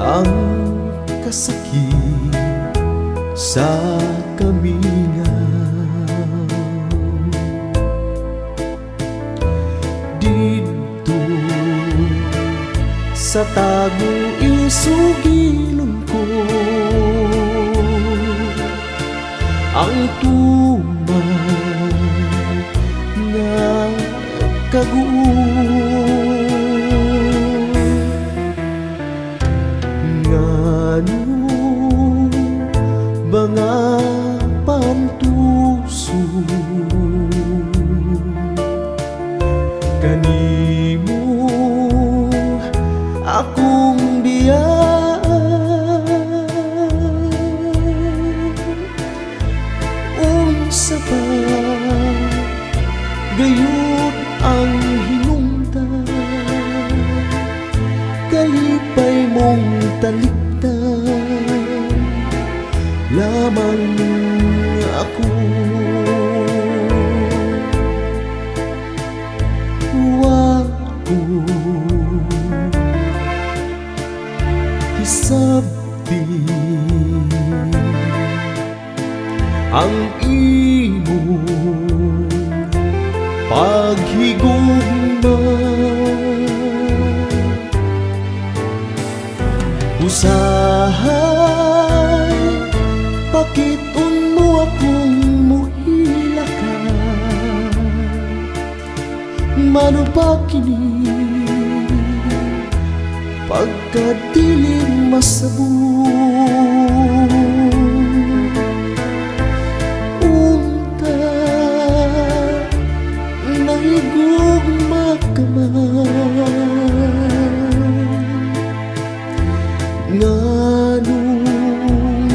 ang kasakit sa kamingaw. Dito sa tago isugilon ko ang tumay nga kaguol. Ngano ba nga pantuso kanimo akong biyaan? Unsa pa gayud ang hinungdan, kalipay mong talikdan lamang ako. Wako hisabti ang imong paghigugma. Usahay pakiton mo akong muhilakan, mano ba kini pagkadilim masabong? Unta nahigugma ka man, nganong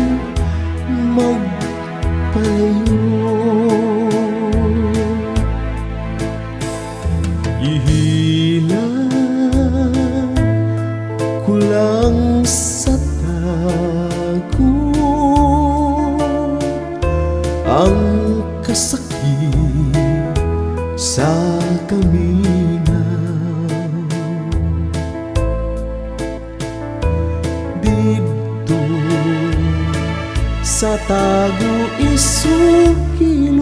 magpalayo? Ihilang kulang sa tago ang kasakit sa kamingaw. Dito sa tago isukil